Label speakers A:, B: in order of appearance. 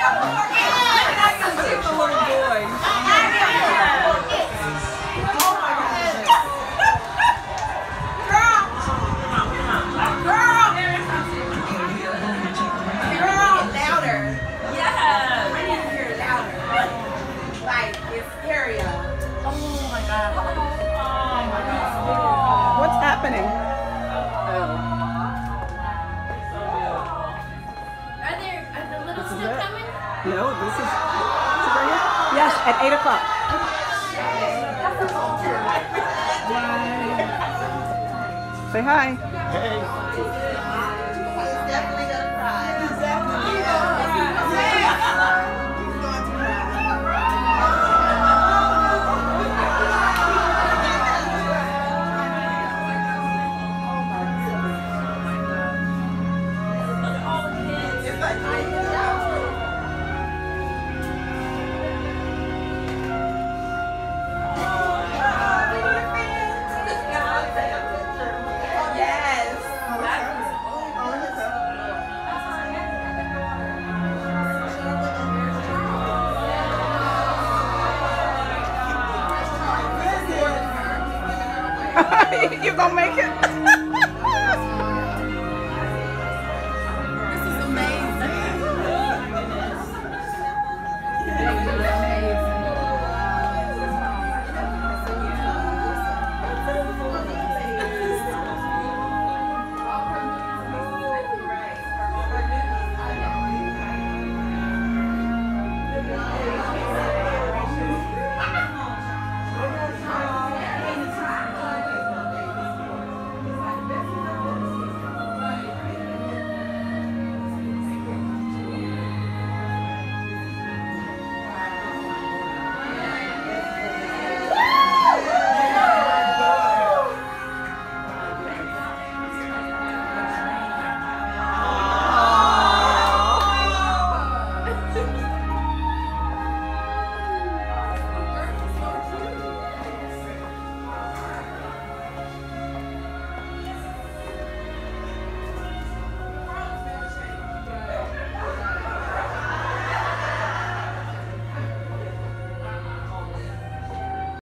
A: What's happening?
B: Are the little still coming?
A: No, this is right here? Yes, at 8 o'clock. Say hi.
C: Hey.
D: He's definitely gonna cry. He's definitely
A: You gonna make it?